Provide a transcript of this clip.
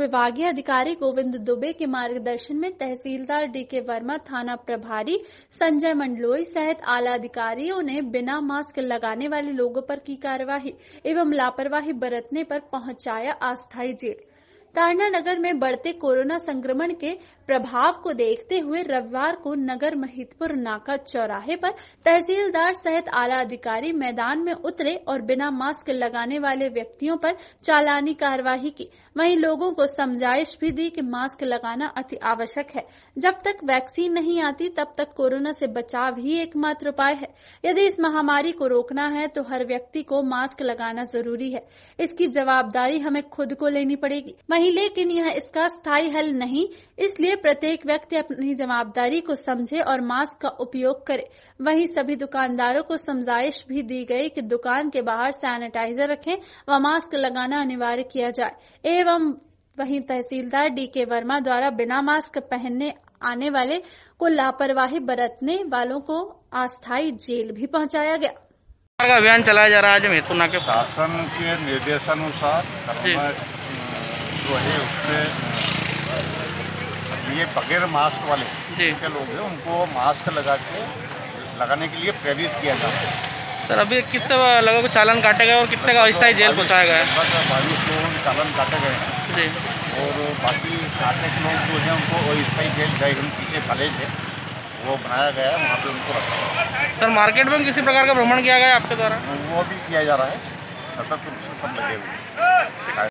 विभागीय अधिकारी गोविंद दुबे के मार्गदर्शन में तहसीलदार डीके वर्मा, थाना प्रभारी संजय मंडलोई सहित आला अधिकारियों ने बिना मास्क लगाने वाले लोगों पर की कार्यवाही एवं लापरवाही बरतने पर पहुंचाया अस्थायी जेल। तारना नगर में बढ़ते कोरोना संक्रमण के प्रभाव को देखते हुए रविवार को नगर महितपुर नाका चौराहे पर तहसीलदार सहित आला अधिकारी मैदान में उतरे और बिना मास्क लगाने वाले व्यक्तियों पर चालानी कार्यवाही की। वहीं लोगों को समझाइश भी दी कि मास्क लगाना अति आवश्यक है। जब तक वैक्सीन नहीं आती तब तक कोरोना से बचाव ही एकमात्र उपाय है। यदि इस महामारी को रोकना है तो हर व्यक्ति को मास्क लगाना जरूरी है। इसकी जवाबदारी हमें खुद को लेनी पड़ेगी। वहीं लेकिन यह इसका स्थायी हल नहीं, इसलिए प्रत्येक व्यक्ति अपनी जवाबदारी को समझे और मास्क का उपयोग करे। वहीं सभी दुकानदारों को समझाइश भी दी गई कि दुकान के बाहर सैनिटाइजर रखें व मास्क लगाना अनिवार्य किया जाए। एवं वहीं तहसीलदार डीके वर्मा द्वारा बिना मास्क पहनने आने वाले को लापरवाही बरतने वालों को अस्थायी जेल भी पहुंचाया गया। अभियान चलाया जा रहा है आज महितपुर नाके शासन के निर्देशानुसार जो है उसमें ये बगैर मास्क वाले के लोग हैं उनको मास्क लगाने के लिए प्रेरित किया जाता है। सर अभी कितने लोगों को चालान काटे गए और कितने का अस्थायी जेल पहुंचाया गया है? 22 लोगों के चालान काटे गए हैं जी, और बाकी 60 लोग जो हैं उनको अस्थायी जेल गए पीछे कॉलेज है वो बनाया गया है, वहाँ पे उनको रखा गया है। सर मार्केट में किसी प्रकार का भ्रमण किया गया आपके द्वारा? वो भी किया जा रहा है, सशक्त रूप से सब लगे हुए हैं।